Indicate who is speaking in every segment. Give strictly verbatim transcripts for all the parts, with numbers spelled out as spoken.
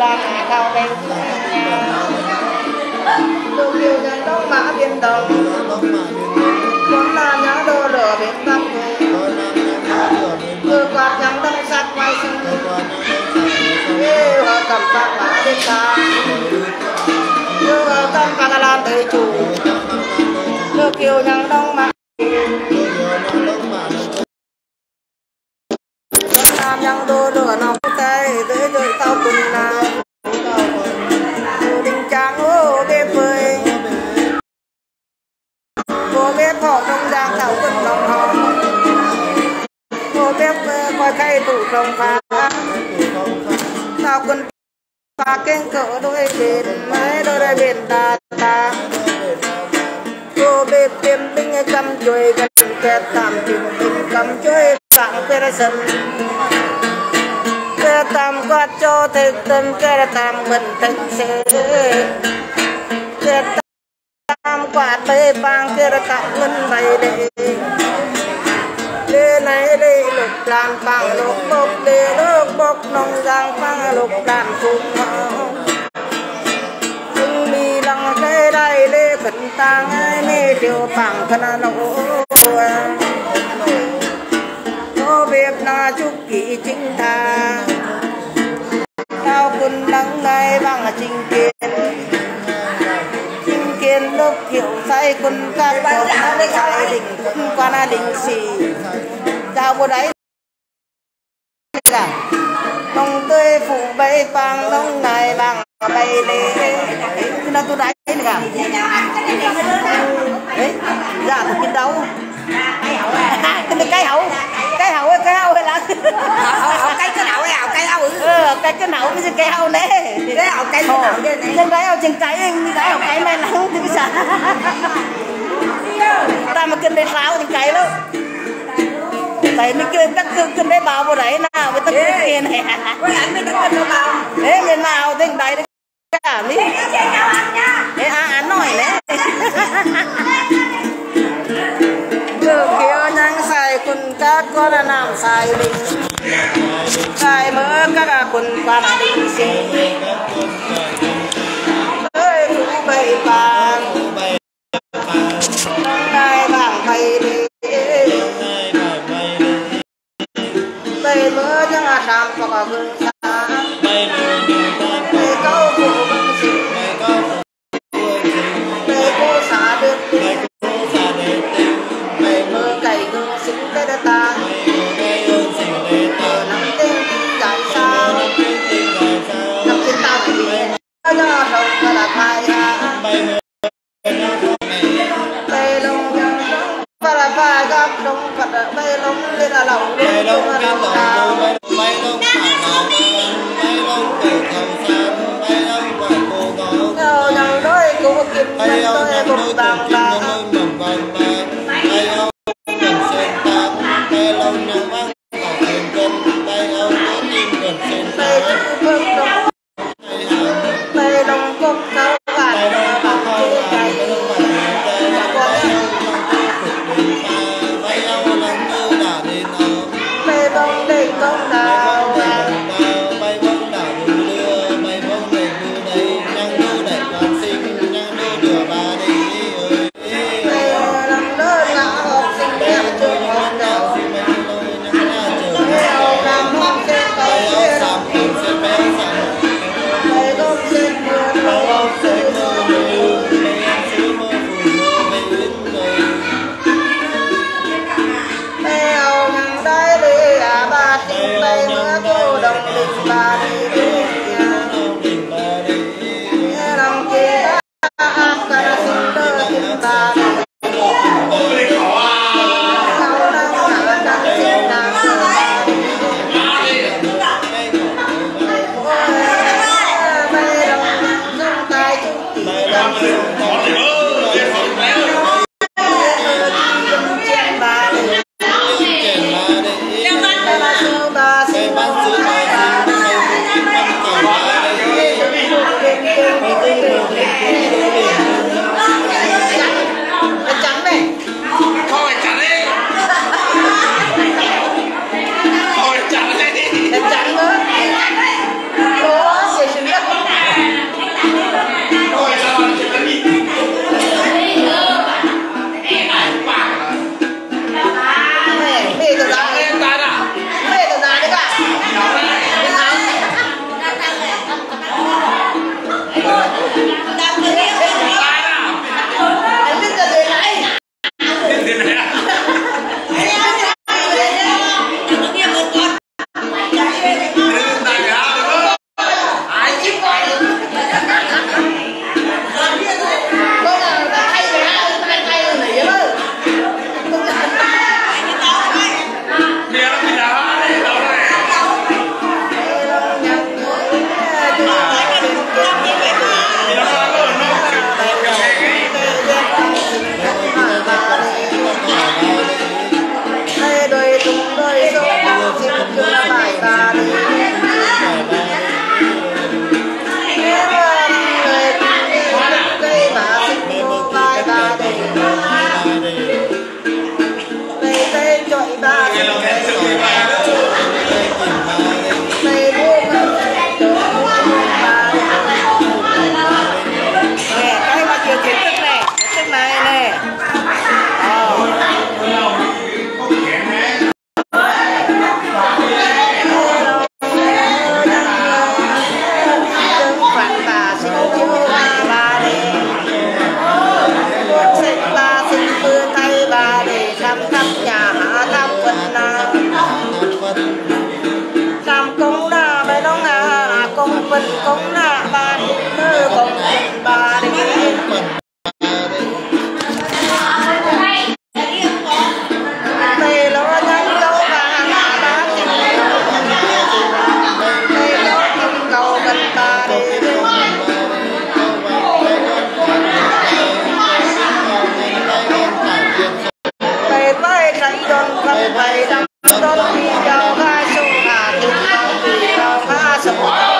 Speaker 1: lạc cao đây đồ kiều nhân đông mã biên đồng vốn là nhã đồ lửa bên tâm cơ quạt nhắm đông sạch quay sinh yêu cầm bạc mã bên ta yêu cầm bạc làm tới chủ đồ kiều nhân đông mã nam nhang đô lửa nóng tay tới rồi tao cùng nào đình trang ô bếp phơi cô bếp họ trong giang thảo quân lòng họ cô bếp coi khay tủ trồng phá tao quân phá kênh cỡ đôi bên mấy đôi đôi bên ta ta cô bếp tiêm binh cầm chuối gần kẹt tạm tìm tình cầm chuối tặng quê ra sân quê tam quát cho thực tâm quê tam mình thực sự quê tam quát tê bang quê tam mình bày đệ lê này lê lục đàn bang lục bốc lê lục bốc nông giang bang lục đàn phụng hưng mi lăng lê đây lê khẩn tang ai mê điều bang khăn nấu cô bếp na chúc kỷ chính tha cao quân nắng ngay bằng trình kiên trình kiên lúc hiểu say quân các con nắng say đỉnh quân quan đình xì chào cô đấy cả nông tươi phụ bay vàng nông này bằng bay lê nó tôi đấy cả đấy dạ tôi kiến đấu cái cái hậu cái hậu cái hậu hay là cái cái hậu cái hậu cái hậu ừ cái cái hậu cái cái hậu này cái hậu cái hậu trên cái hậu trên cái cái hậu cái này nắng thì cái sao ta mà kinh đây sao trên cái đó tại mình kinh tất kinh đấy bao vào đấy nào với tất cái này với anh mới tất kinh bao đấy bên nào trên đấy cả đi đấy à anh nói đấy đường kia nhang xài quân các con là làm xài đình xài mỡ các quân quan đình xì ơi phụ bầy vàng nông ngai vàng bầy đi bầy mỡ nhang là đàm hoặc gừng xa bầy câu phụ vững xì bầy cô xả được cày gương xính cái đất ta nắm tên giải sao nắm tên tao phải đi cho đồng ta là khai hạ bê lông nhang đông và là vai gặp đông Phật bê lông lên là lẩu bê lông là lẩu đào bê lông thả nào bê lông kể thầu san bê lông quả cô có nhau nhau đôi cô kim nhân đôi bụng tàng ta Tây Đông Cốc cao bản bạc chê cày Tây Đông đầy công đào Tây Đông đảo đủ đưa Tây Đông đầy đưa đầy nhang đưa đầy quan sinh nhang đưa đưa bà đi Tây Đông đỡ ngã học sinh nhà trường học đầu Tây Đông làm học sinh tây Tây Đông Cũng là ba mơ cũng ba đi đây lo nhanh câu vàng ba tình đây lo tình cầu gần ta đi bay bay chạy đón không bay đâm đón đi đâu ga sông hà tình không đi đâu ga sông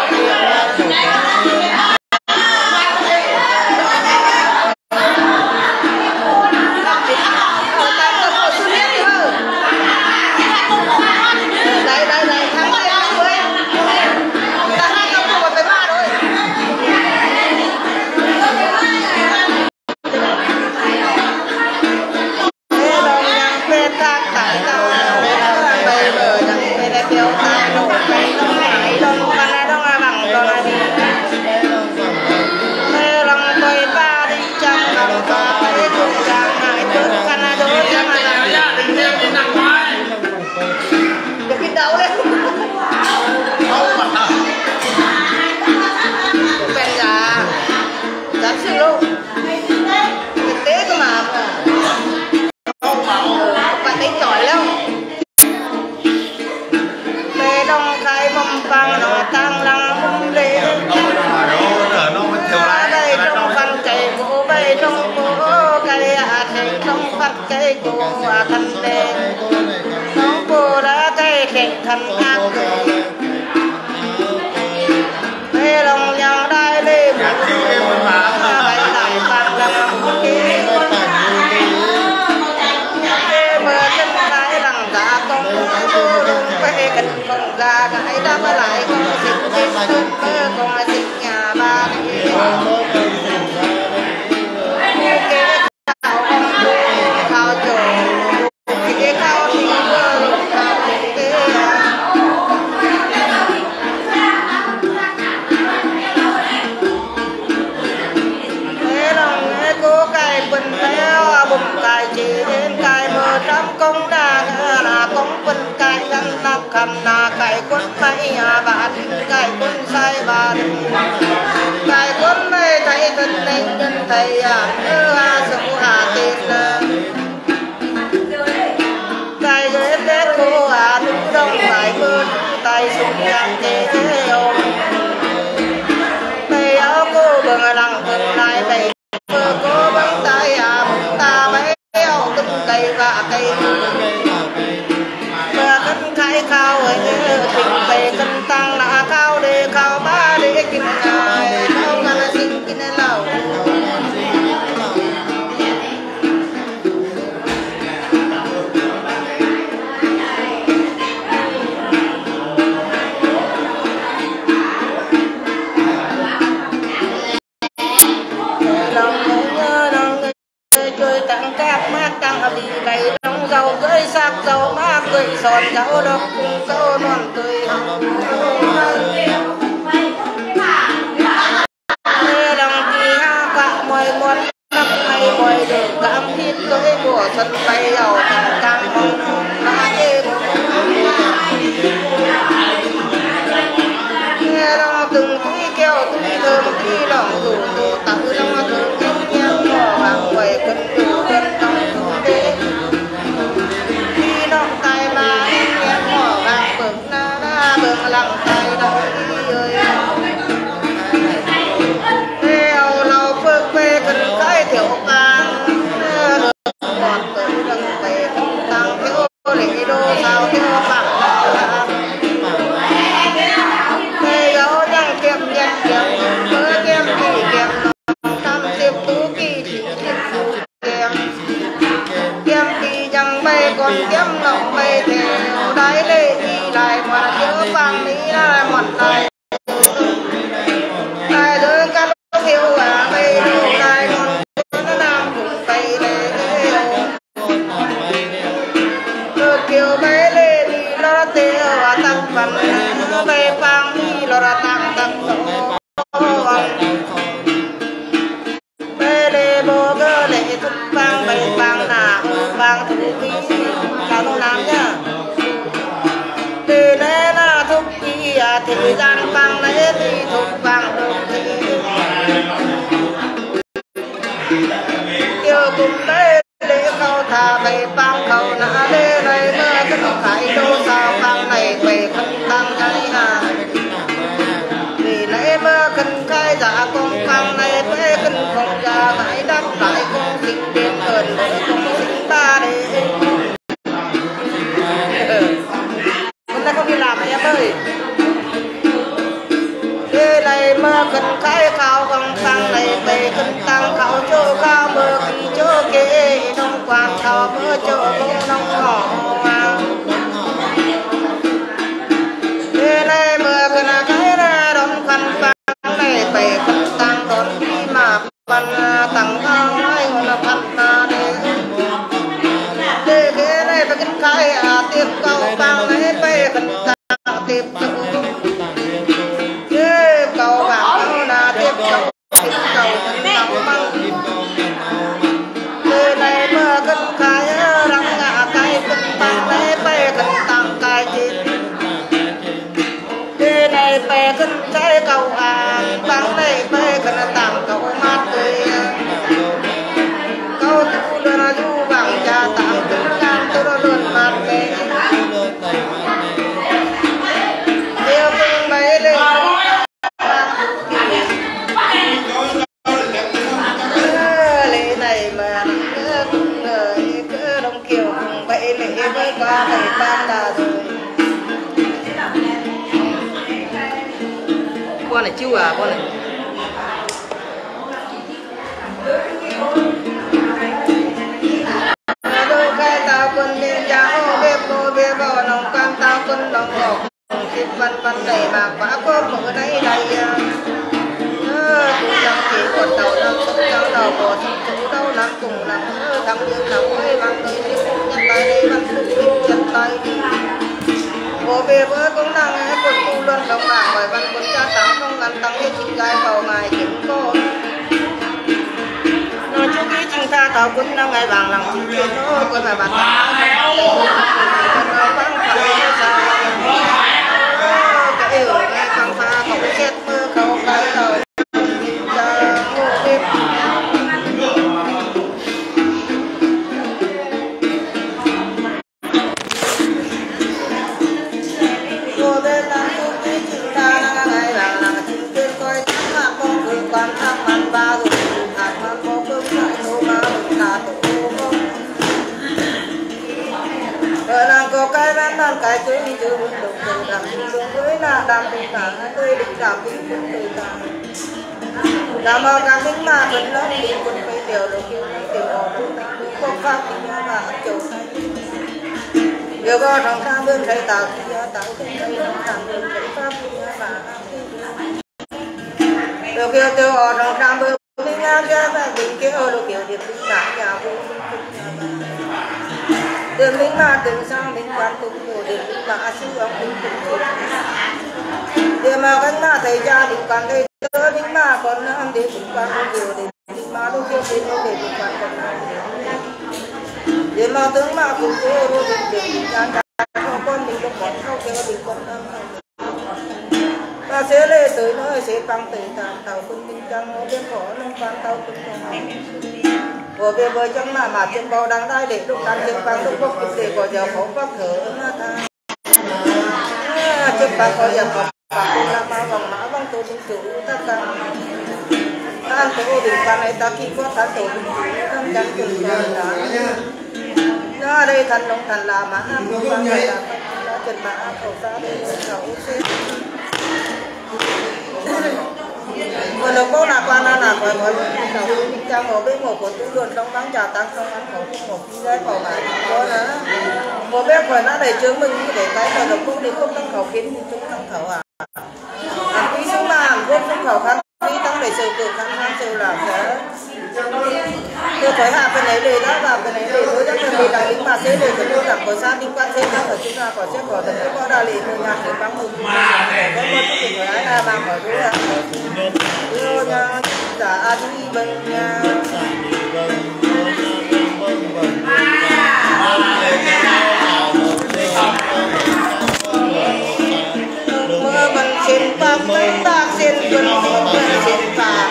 Speaker 1: cây cô thành đen nón cô đã cây kẹt thành ác thế lòng nhau đai lên bảy đại bằng lòng kia thế mơ chân cái rằng cả con cô đúng quê kịch con ra cái đã mới lại con xin xin mơ con xin nhà ba công đa là công quân cai ngăn nắp khăn là cai quân tay nhà bạn cai quân sai bạn cai quân mê thấy thân nên nhân thầy à như hà sổ hà tiền cai ghế tết cô à lúc đông phải bơn tay súng chẳng thế thế ôm mê áo cô bừng lặng bừng lại mê mơ cô bắn tay à ta mấy cây và cây và cân khai khao ấy tình về cân tăng là khao để khao ba để kinh ngài khao là xin kinh lâu lòng nhớ lòng chơi tặng các mát tăng đi đầy trong dầu lo ra tăng tăng bê lê bô cơ lệ thúc vang bày vang nà vang thú ký chào đông nam nhá lê lê na thúc ký à thì gian vang lễ thì thúc vang đô ký yêu cùng lê lễ khâu thà bày vang khâu nà lê này mơ cái khải đô sao vang này bày khăn tăng cái hà vì lễ mơ khăn khai giả con vang này bê khăn không ra mãi đắp lại con xinh đến ơn bởi con xinh ba đấy con ta không đi làm em ơi lễ này mơ khăn khai khao con vang này bê khăn tăng khao chỗ khao mơ kỳ chỗ kế đông quang khao mơ chỗ bông nông hò lễ này mơ khăn khai ra đông khăn vang này bê khăn tăng đón đi mà văn tăng thang ai là văn ta để để cái này phải kinh khai à tiếp cầu vang này bê khăn tăng tiếp cầu tiếp cầu vang là tiếp cầu tiếp cầu tăng măng lễ này mơ khăn khai răng ngã cái khăn vang này bê khăn tăng cái gì lễ này bê khăn khai cầu à vang này bê khăn tăng cầu mát tươi cầu tu đưa ra du vàng cha tăng từng ngàn tôi đã luôn mát tươi yêu thương mấy lên lễ này mà người cứ đông kiều cùng vậy lễ với qua thầy ban đà rồi con này chiêu à con này đôi cái tao quân bên cháu bếp cô bếp bò nòng quan tao quân nòng ngọc thịt văn văn đầy bạc quá có mở đây đây cùng chẳng chỉ còn tàu năm sống cháu đầu bò thằng chú đâu nằm cùng nằm thằng yêu nằm quê văn tới đi cùng nhân tay đây văn phục bình chân tay bố bê bữa cũng đang nghe quân tu luôn đồng bảng bởi văn quân cha tám không ngăn tăng hết chính gai vào ngài chính cô nói chú ký chính tha tàu quân năm ngày vàng lòng chính tiền nó quân mà bạn tăng cái yêu nghe khám phá không chết mơ không cái lời cái rắn đàn cái chơi đi chơi buồn đục từ đàn xuống dưới là đàn tình cảm tươi định cảm tình cũng từ đàn đàn mơ càng tính mà vẫn lớn đi quân phải tiểu được kêu này tiểu họ cũng cũng không pháp thì nhớ là chỗ này điều có trong tham đương thầy tạo thì nhớ tạo thì thầy trong tham đương thầy pháp thì nhớ là điều kêu tiêu họ trong tham đương thì nhớ ra là định kêu được kiểu điểm tính cảm nhà vô đường lính mà đường sang lính quan tụng đồ đường lính mà sư ông lính tụng đường mà cái mà thầy cha lính quan thầy tớ lính mà còn nam để lính quan không nhiều để lính mà lúc kia đến để lính quan còn nam đường mà tướng mà cũng có đôi đường đường lính quan không con lính không còn không kêu lính quan nam ta sẽ lên tới nơi sẽ tăng tới tàu tàu quân lính trăng ở bên phỏ nông quan tàu quân không của về bờ trong mà mà trên bầu đang đai để lúc đang trên băng lúc bốc để có giờ phổ phát thở nó ta trên băng có giờ phổ phát cũng là bao vòng mã vòng tổ chính chủ tất cả ta tổ đình ban này ta khi có thán tổ đình chủ không chẳng chừng rồi đó nó đây thành đông thành là mã không quan này là trên mã khẩu ra đây khẩu xếp còn lúc bố là quan là phải nói đầu tiên trang một bên một của tú luôn trong bán trà tăng trong bán khẩu một cái khẩu này có đó một bên phải nó để chứng minh để cái là lúc bố đi không tăng khẩu khiến chúng tăng khẩu à làm quý xuống mà quốc tăng khẩu khăn quý tăng để sự tự khăn khăn sự làm thế tôi phải hạ cái này để đó vào cái này để đối với cái đại lính mà sẽ để cho tôi làm có sao liên quan đến nó ở chúng ta có sẽ có thể có đa lì người nhà để bắn một có một chút người ấy bằng bởi đứa đưa giả đi vâng mưa bần xin bạc lấy bạc xin vân bần xin bạc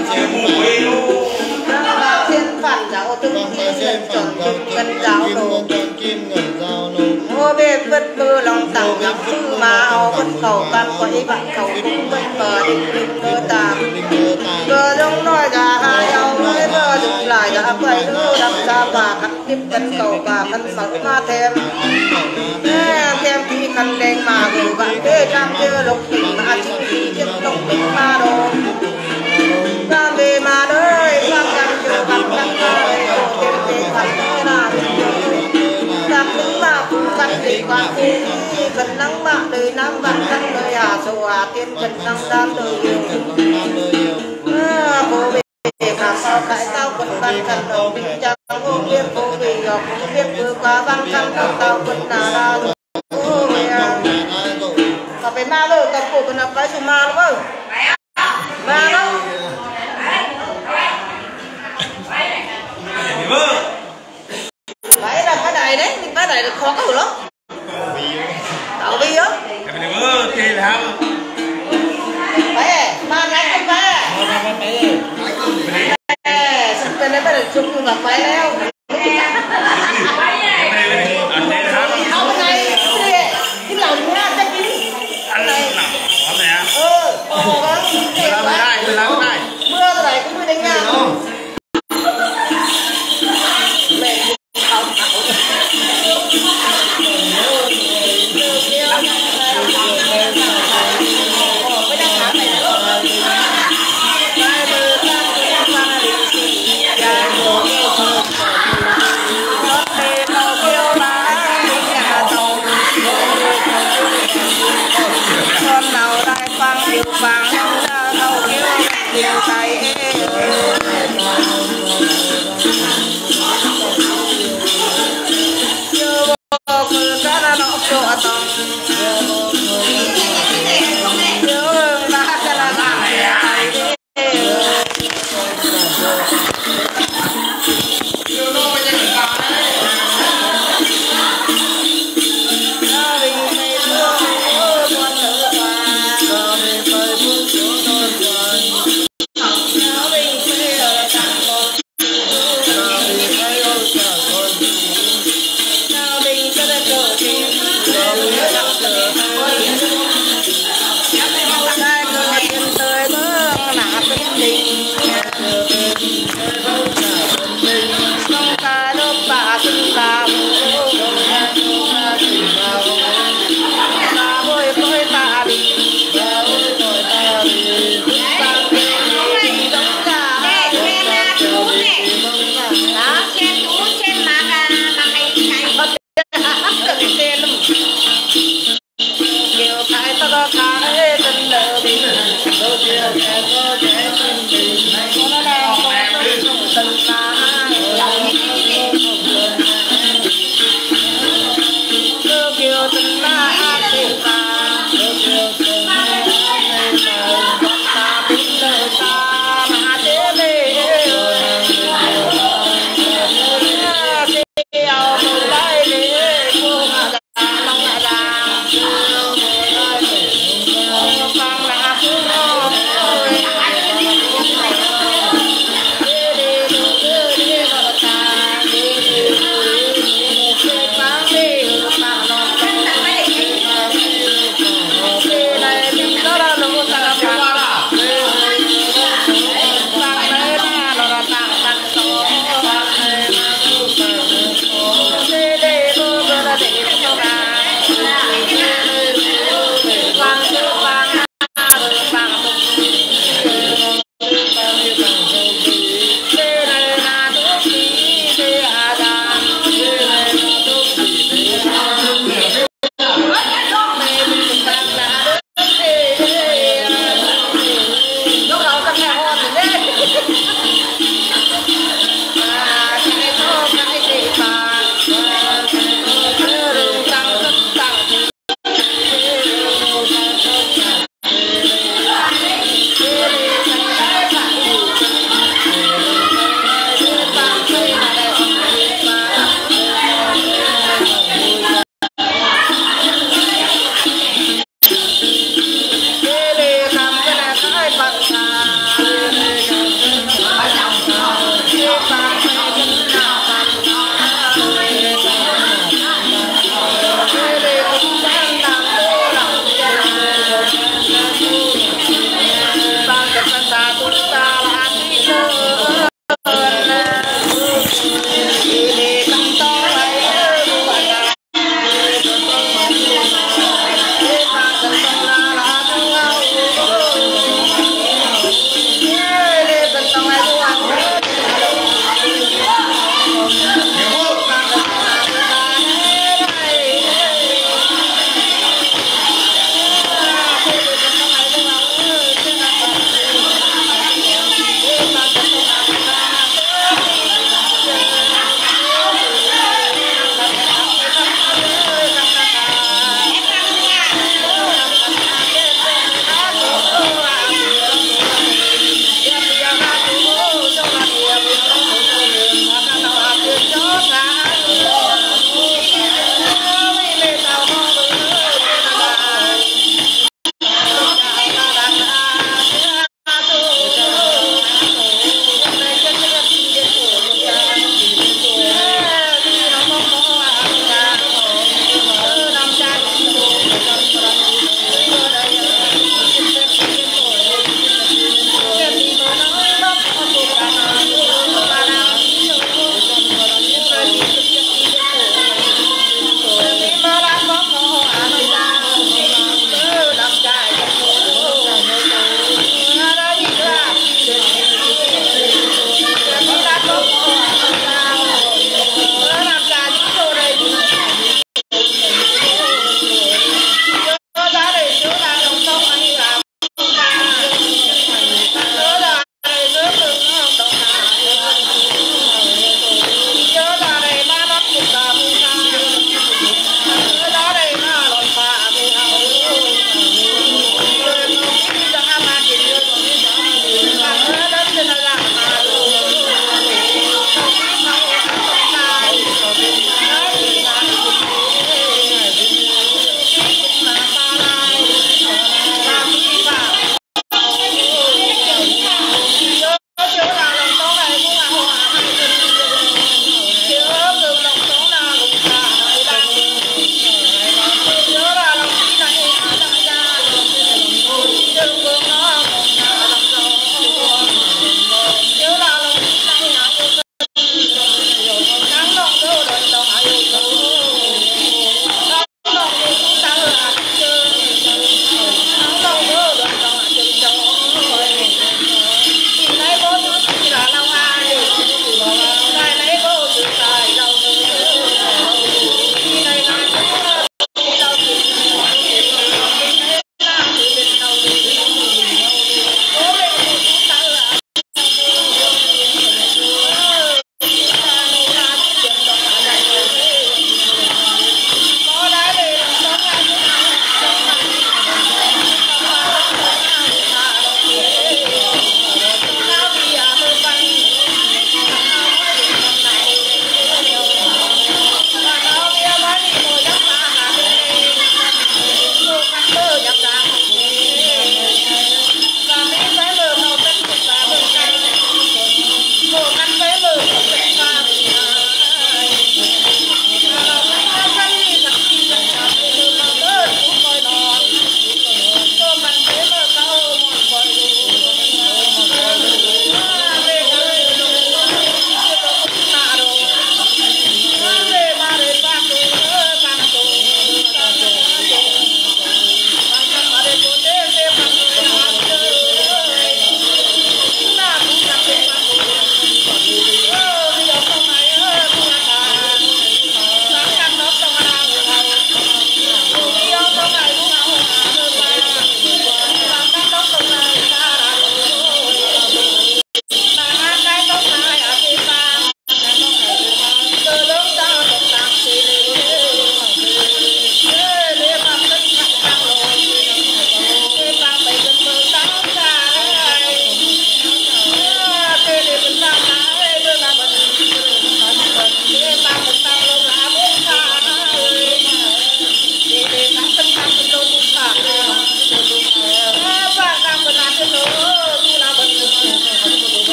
Speaker 1: bạc xin phản giáo từng kim ngân tròn từng ngân giáo nổ mua bê vất bơ lòng tặng nhắm sư mà áo vất cầu căn quấy bạn cầu cũng vất bờ định định bơ tạm bơ đông nói gà hai áo nói bơ dựng lại gà quay đô đập ra bà khăn tiếp cân cầu bà khăn mặc ma thêm thêm khi khăn đen mà gửi bạn bê trang chưa lục tình mà chỉ khi tiếp tục tình ma đồ ra bề mà đời sang căn chưa gặp căn đời thêm thêm khăn nơi là gặp những bà phụ khăn thì quan phụ cần nắng bạc đời nam bạn khăn đời hà sổ hà tiên cần nắng đam đời yêu cô về khả sao tại tao quần văn khăn đầu tình trạng cô biết cô vì gặp cô biết vừa qua văn khăn đầu tao quần nà ra cô về gặp về ma rồi gặp cô cần gặp cái số ma đúng không ma đâu phải là cái này đấy cái này là khó cái lắm tao bi á thì làm phải ma này không phải sắp tới đây phải chụp được phải leo không cái này cái lòng nha cái gì anh này ừ làm cái này làm cái này mưa cái này cũng mới đánh nha con nào lại phang điều phang ra đâu kêu điều thầy chưa bao cứ cái là nó chỗ tông chưa đã cái là thầy Hãy subscribe cho kênh Ghiền Mì Gõ để không bỏ lỡ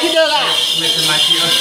Speaker 1: chưa chưa cả
Speaker 2: mệt mà chị ơi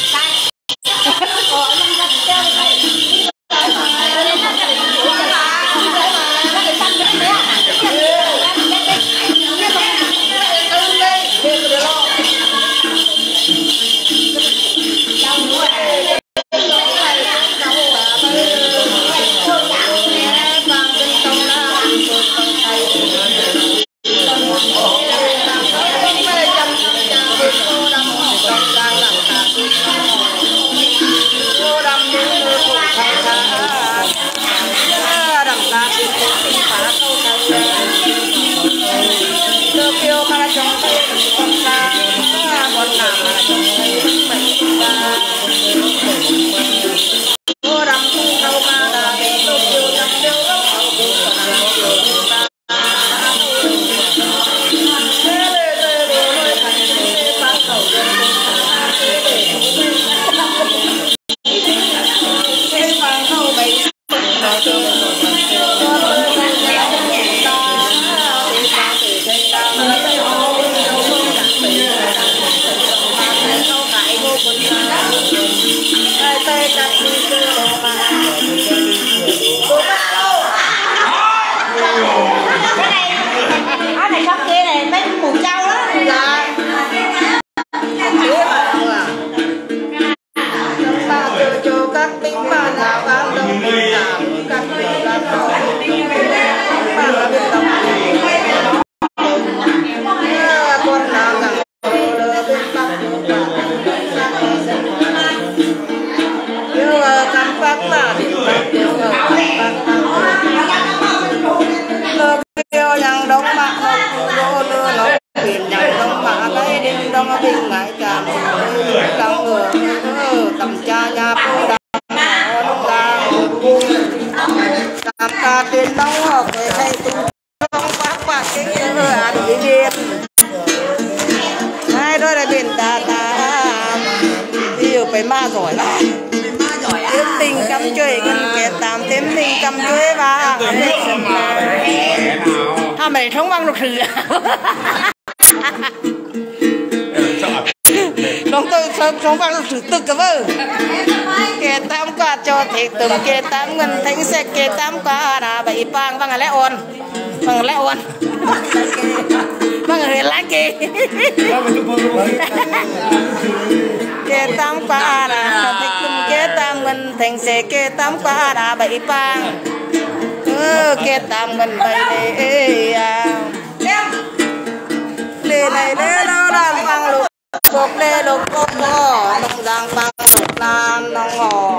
Speaker 1: không phải là sự tự cả vợ kẻ tam quả cho thể từng kẻ tam ngân thánh sẽ kẻ tam quả là bảy bang bằng lẽ ôn bằng lẽ ôn bằng người lá kì kẻ tam quả là thể từng kẻ tam ngân thánh sẽ kẻ tam quả là bảy bang kẻ tam ngân bảy lệ lệ này lệ đâu làm bằng lục cột lê lục cột cỏ nông giang băng lục lan nông ngò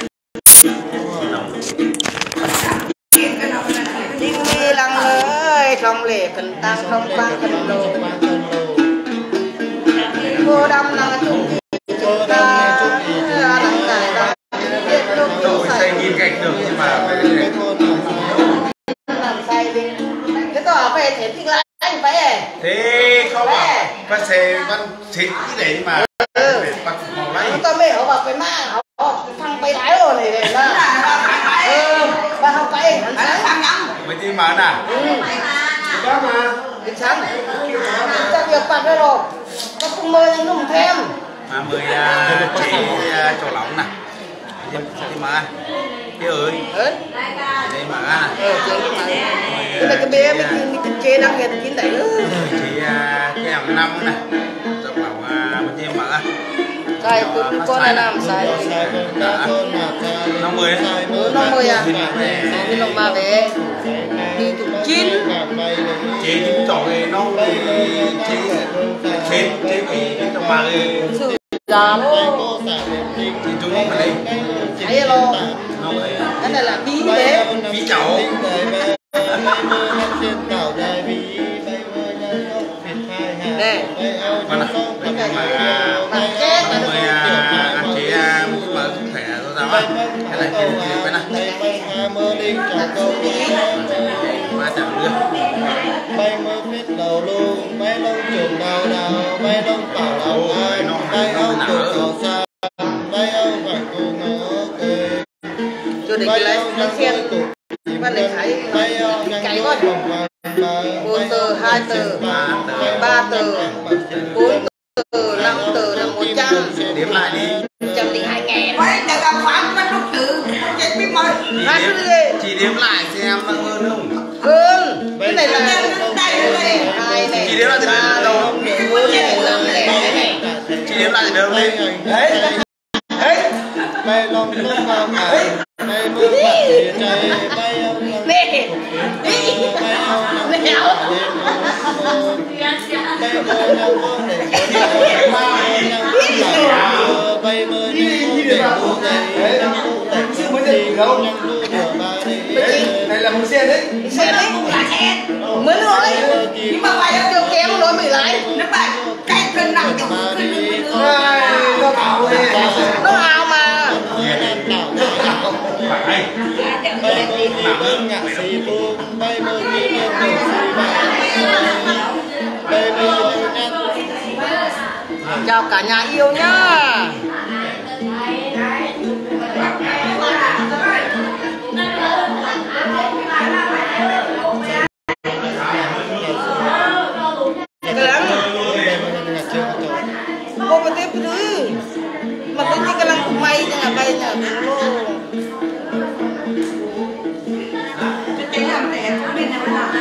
Speaker 1: đinh mi lăng ơi không lệ cần tăng không băng cần đồ cô đâm năng chung chúng ta năng giải đâm biết lúc lúc say
Speaker 2: nhìn cảnh được nhưng mà
Speaker 1: làm say đi cái tỏ về thế thì lại anh phải
Speaker 2: thế không à bắt xe bắt xịt cái đấy mà bắt màu lấy
Speaker 1: tao mẹ họ bảo phải mang họ thằng bay thái rồi này này là ừ và học bay hắn sáng
Speaker 2: mấy tí mà nè
Speaker 1: đó mà đi sáng ta việc bật ra rồi nó không mời anh nung thêm
Speaker 2: mà mời chị chỗ lỏng nè chị mà chị ơi đây mà
Speaker 1: ờ chị mà cái này cái bé mấy cái chế đang nghe tiếng đấy nữa
Speaker 2: chị cái hàng năm nè trong bảo mình chị mà
Speaker 1: sai con này làm sai
Speaker 2: năm mươi
Speaker 1: năm mươi à đi lòng ba về đi chục chín
Speaker 2: chị chúng tôi nó chị chị chị bị trong ba
Speaker 1: sự già luôn
Speaker 2: chị chúng nó phải đi
Speaker 1: thấy lo cái này là bí đấy
Speaker 2: bí chậu
Speaker 1: nè
Speaker 2: con à mà chết mời anh chị mà khỏe rồi sao á cái này cái gì vậy nè mà chẳng được
Speaker 3: bay mơ biết đầu luôn bay lông trường đào đào bay lông bảo đầu ai bay ông từ cầu xa bay ông phải cùng ngỡ cười
Speaker 1: cho để lấy nó xem bạn để thấy cái quá một tờ hai tờ ba tờ bốn tờ năm tờ là một Hát cái gì?
Speaker 2: Chị đếm lại xem nó hơn không?
Speaker 1: Hơn. Cái này là hai này.
Speaker 2: Chị đếm lại từ đầu.
Speaker 1: Bốn này năm này này.
Speaker 2: Chị đếm lại từ đầu đi.
Speaker 1: Đấy. Đấy.
Speaker 3: Bay lòng nước vào ải, bay mưa bạc thì chạy, bay ông lòng
Speaker 1: Nè.
Speaker 3: bay ông lòng
Speaker 1: Nè.
Speaker 3: bay mưa nhau mưa để bay mưa nhau để mưa dậy, chứ mới được đâu, nhằm đu đùa ba đi.
Speaker 4: Này là một xe đấy.
Speaker 1: Xe đấy cũng là xe. Mới nói. Nhưng mà phải kêu kéo nói bị lái. Nó phải cái cân nặng cái cân
Speaker 4: Nó bảo đi.
Speaker 1: nó ảo mà.
Speaker 2: Phải.
Speaker 3: Bay mưa đi bên nhạc sĩ buông, bay mưa đi bên nhạc sĩ ba. Bay mưa đi nhạc.
Speaker 1: Chào cả nhà yêu nhá. Cô có tiếp thứ mà tự nhiên cái lăng của mày nha bay nha lô cái làm này cũng bên nào nào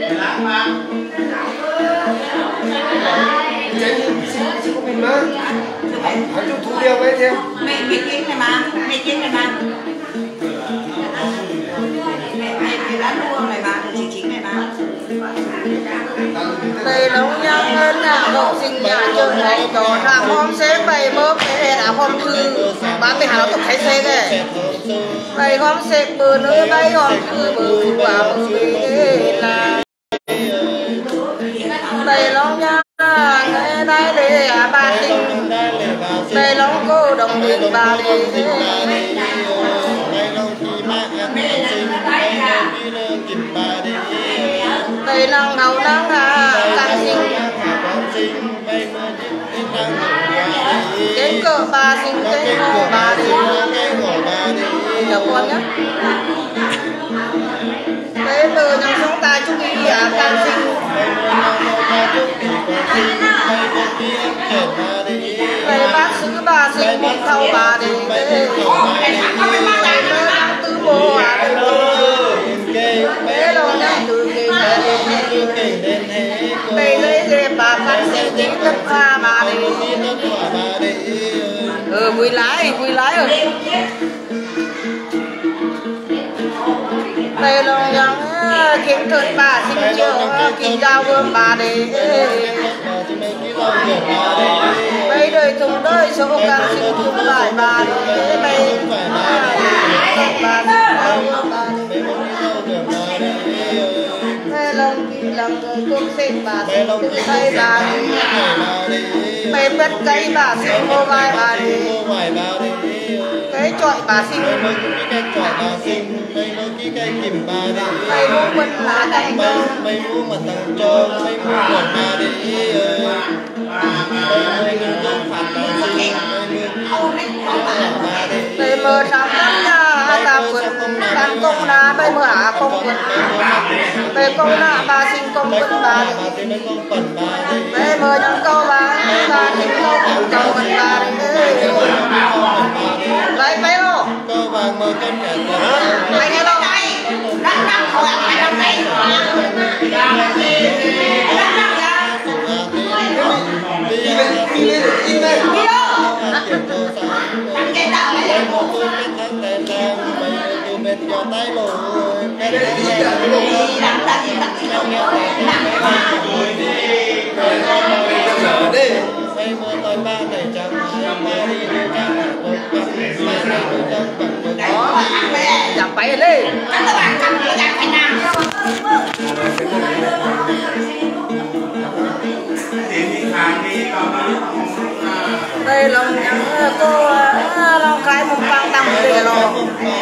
Speaker 4: Chị của mình mà. Hãy chụp thu điều ấy thêm.
Speaker 5: mẹ mẹ kiến này mà mẹ kiến này mà mẹ mẹ mẹ đã mua này mà chị chính này mà
Speaker 1: đây nóng nhang hơn nhà học sinh nhà trường này có thằng hôm sẽ bày mơ về đã hôm thư ba mươi hai tập thấy xe kìa bày hôm sẽ bờ nơi bay hôm thư bờ và bờ về là đây nóng nhang nghe đây để à ba tình đây nóng cô đồng viên ba đi đây nắng hậu nắng à càng sinh đến cỡ ba sinh đến ngô ba đi chờ con nhé thế từ nhằm sống ta chúc ý à càng sinh đây bác sứ ba sinh một thâu ba đi tứ mô à thế đâu nhá từ kỳ đây lấy ghê bà phát sinh tính tất hoa bà đi ừ vui lái vui lái rồi đây là những kiến thức bà sinh trường kỳ giao gương bà đi bây đời thùng đời số càng sinh chung lại bà đi đây bà đi đây lòng kỳ lòng người cũng sinh bà sinh tự thay bà đi mày bất cây bà sinh vô vai bà đi cái trọi bà sinh mày muốn quân là tay đâu
Speaker 3: mày muốn mà tặng cho mày muốn quần mà đi mày muốn không phạt bà sinh
Speaker 1: mày mơ sao lắm nha ta quân đang công na mày mơ hả công quân mày công na bà sinh công quân bà đi mày mơ nhắn câu bà bà sinh câu công công quân bà đi lấy mấy lô
Speaker 3: cô vàng mơ cân nhận
Speaker 1: mấy cái lô
Speaker 5: đang đang khổ ăn phải làm này
Speaker 4: Đi lên, đi lên.
Speaker 5: đi đâu đang cái đạo này đang đang gì đang
Speaker 4: Giờ đi.
Speaker 1: chẳng phải đi
Speaker 5: các bạn ăn cái gà phải làm
Speaker 1: đây là những cô lòng cái một vang tầm để lo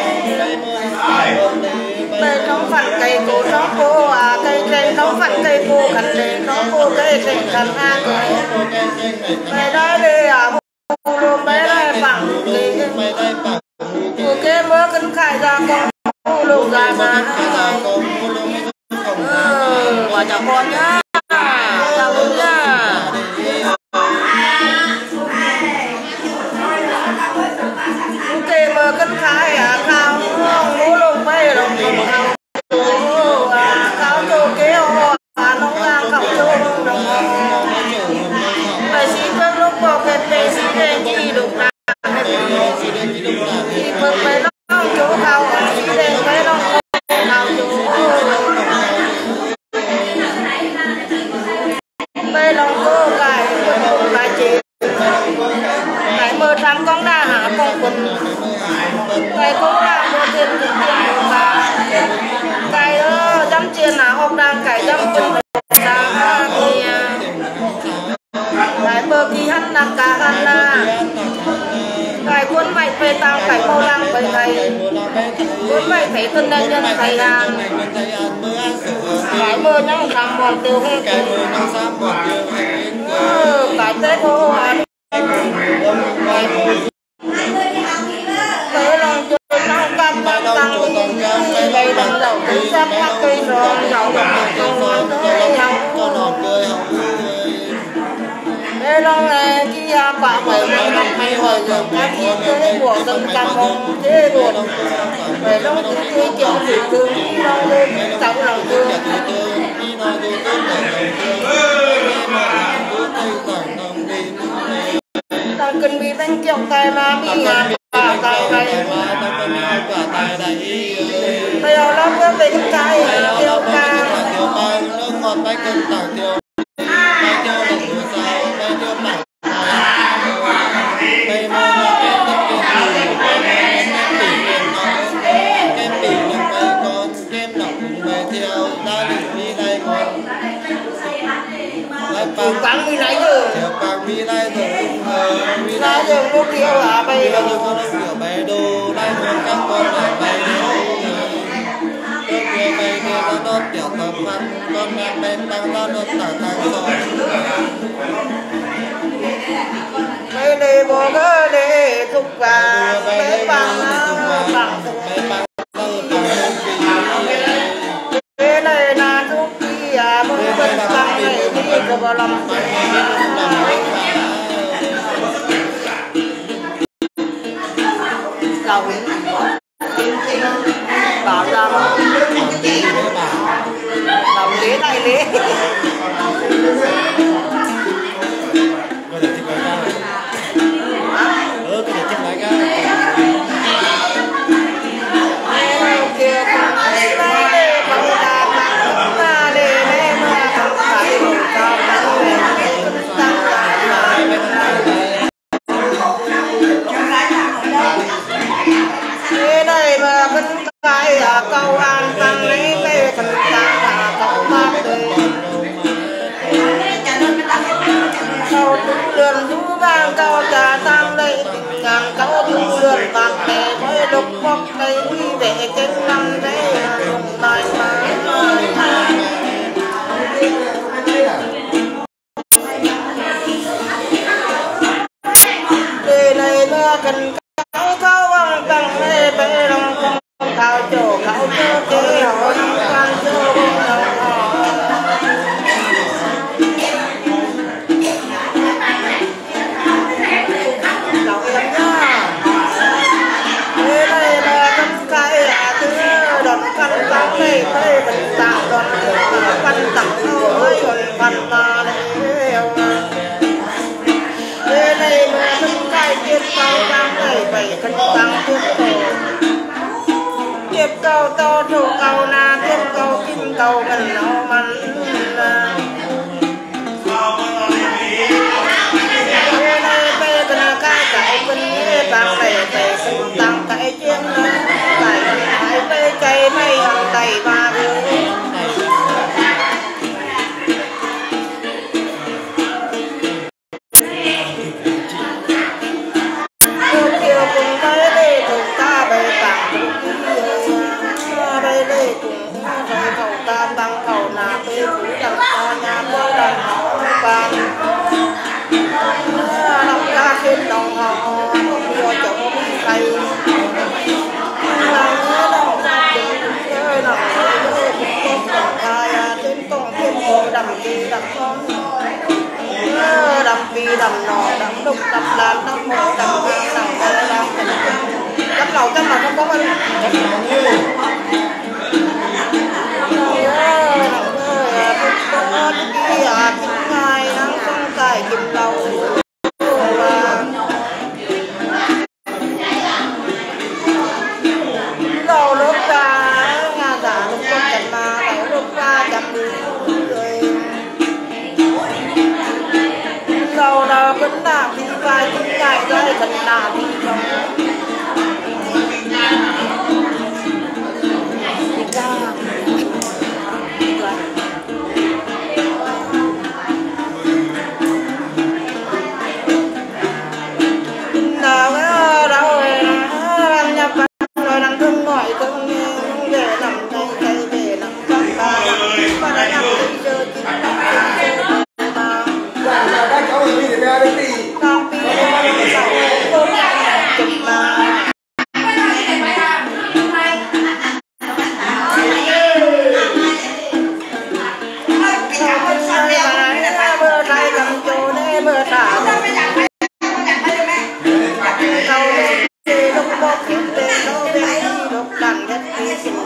Speaker 1: đây nó phản cây cô nó cô à cây cây nó phản cây cô khẩn để nó cô cây cây khẩn a đây đó đi à luôn bé đây phẳng cô cái mớ cân khai ra con luôn dài mà ừ và chào con nhá chào con nhá ok mơ cân khai à khao muốn học đang cải dâm quân sáng thì đại bơ kỳ hắn là cả hắn là cải quân mày về tao cải mô lang về thầy quân mày thấy thân đại nhân thầy hàng cải mơ nhau làm bọn tiêu hết cải tết hô hán tới lòng chơi nhau cam cam cam cây đồng đầu cứ sắp các cây rồi nhau đồng tới nhau đây lòng này kia quả mày mày lòng mày hồi giờ các thiên thế của dân cam mong thế buồn mày lòng cứ chơi kiểu gì thương lòng lên cháu lòng thương ta cần bị đánh kiểu tay mà bị ngàn cả tay này bây giờ nó cứ về cái cái tiêu ca
Speaker 3: nước ngọt bánh cơm tảng tiêu bánh tiêu là thứ sao bánh tiêu bảng bánh mơ là kem tất kiên thủ bánh mơ kem tỉ kiên nó kem tỉ là bánh con kem lỏng bánh tiêu ta định đi đây con lại bằng
Speaker 1: mi lấy rồi
Speaker 3: theo bằng mi lấy rồi mi
Speaker 1: lấy rồi lúc kia là bây giờ
Speaker 3: con kiểu bày đồ lại muốn các con lại bày đồ trước kia bày kia nó đốt tiểu tập văn con em bên tăng nó đốt tảng tăng rồi
Speaker 1: mấy đề bố cơ đề thúc và mấy bằng bằng cái này là thúc kia à mới bên bằng này đi cơ vào lòng giàu bảo làm làm lễ này lễ câu an tăng lấy cái phần tăng là câu ba đời câu tu lượn tu vang câu trà tăng lấy tình ngàn câu tu lượn vang để mới lục bóc lấy đi để trên năm để dùng lại mà để này nó cần câu câu an tăng lấy bể lòng thao chỗ khảo cho kế hỏi quan cho đồng họ chào em nhá thế này là con cái là thứ đón căn tăng này thế mình tạo đón căn tăng thôi còn phần mà thế này là con cái tiết cao tăng này bảy căn tăng tiết tổ tiếp câu to thủ câu na tiếp câu kim câu mình nó mình thế này bây giờ là cái cái bên bằng này cái tăng cái chuyện cái cái bây cái mấy hàng đầy ba tăng cầu nà tê phú đằng to nhà tôi đằng họ bàn lòng ca trên lòng họ nhiều chỗ bị thầy lòng nhớ lòng ca trên chơi lòng nhớ cũng có lòng thai trên công thiên hồ đầm kỳ đầm con đầm kỳ đầm nọ đầm đục đầm lan đầm mộ đầm hàng đầm cây đầm chấm lầu chấm lầu không có anh kia kim ngai nắng không cài kim đầu đầu lúc ra nga giả lúc con chặt mà đầu lúc ra chặt người đầu là vẫn là đi vai kim ngai đây thật là đi trong ra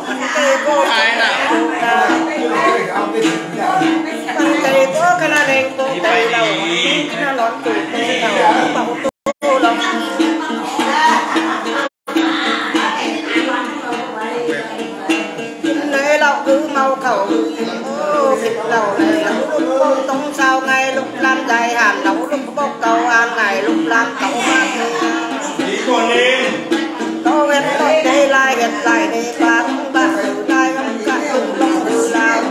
Speaker 1: cây cô
Speaker 2: ai nào
Speaker 1: cây cô cái là đèn cô cây đầu nó lón tủ cây đầu bảo tô lòng nơi lọc cứ mau khẩu thịt đầu này lúc bông tông sao ngay lúc làm dài hàn nấu lúc bốc cầu ăn ngày lúc làm cậu mang có ghét tôi đây lại ghét lại đây bán bán từ đây ông cả từng bông từ lao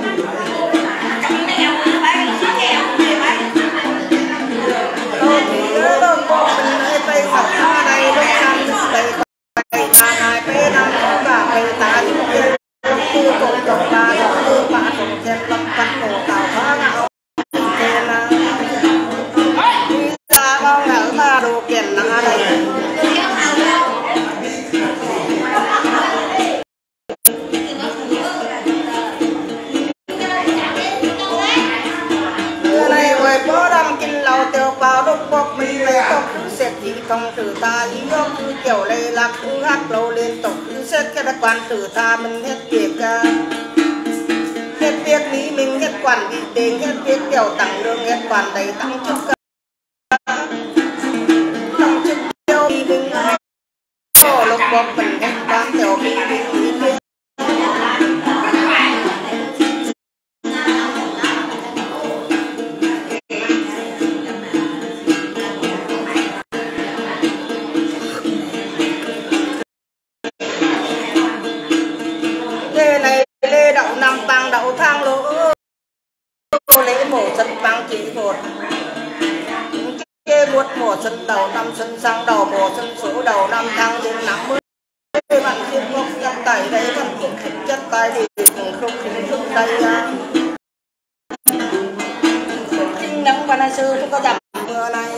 Speaker 1: tôi thì nhớ lúc bông mình nơi tây sọc ra đây lúc làm lúc đầy đầy ta ngày bê năm và bê ta những kia tư cổ trọng ba trọng tư ba trọng trên lâm cắt cổ tàu phá ngạo trên đi ra bao ngỡ ta đồ kiện nặng ở đây vào đúc bọc mình về tóc xét chỉ không trừ ta ý gốc cứ kiểu lây lạc cứ hát lâu liên tục cứ xét cái đặc quan trừ ta mình hết việc hết việc lý mình hết quản bị tiền hết việc kiểu tăng lương hết quản đầy tăng chức tăng chức tiêu bị mình có lúc bọc mình hết quan tiểu bị mình năm bằng đậu thang lỗ lấy mổ sân bằng chỉ một kê buốt mổ sân đầu năm sân sang đầu mổ sân số đầu năm thang đến năm mươi bạn thiên ngọc trong tay đây vẫn cũng khích chất tay thì cũng không khích không tay khinh nắng và nay sư có dặm mưa này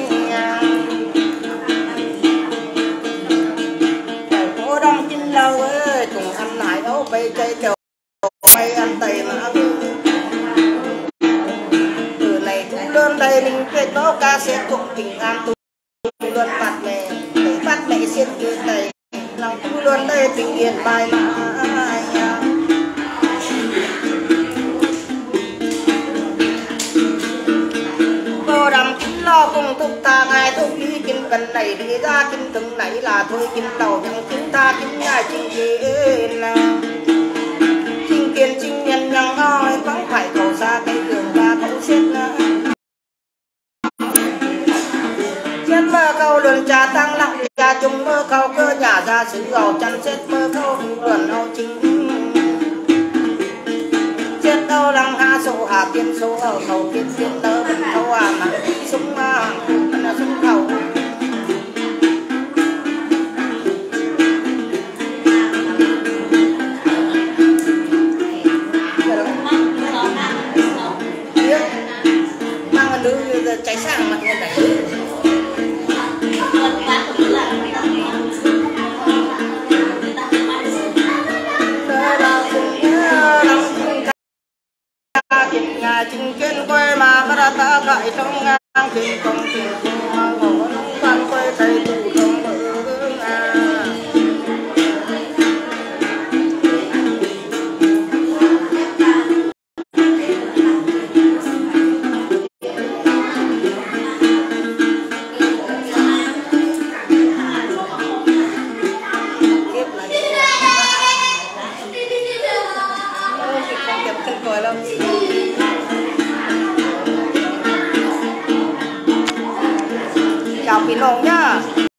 Speaker 1: cô đông chín lâu ơi cùng ăn nải ấu bay cây kiểu bay ăn tay mà từ này cũng đơn đây mình kết nó ca sẽ cùng tình an tu luôn bắt mẹ để bắt mẹ xin như này lòng cũng luôn đây tình yên bài mà cô đầm kín lo cùng thúc ta ngài thúc đi kinh cần này đi ra kinh từng này là thôi kinh đầu chẳng kín ta kín ngài chính gì là tiền chính nhân nhằng nói vẫn phải cầu xa cái đường ra không xếp nữa chết mơ câu luận trà tăng nặng trà chung mơ câu cơ nhà ra xứ gầu chăn chết mơ câu luận hậu chính chết đâu lăng ha số hà tiên số ở khẩu tiên tiên nơ vẫn thâu à mà súng à là súng khẩu cháy sang mặt người này nhà chính kiến quê mà đã ta gậy trong ngang kinh công trình ngủ ban quê thầy tụ trong mơ chào Pino nhá.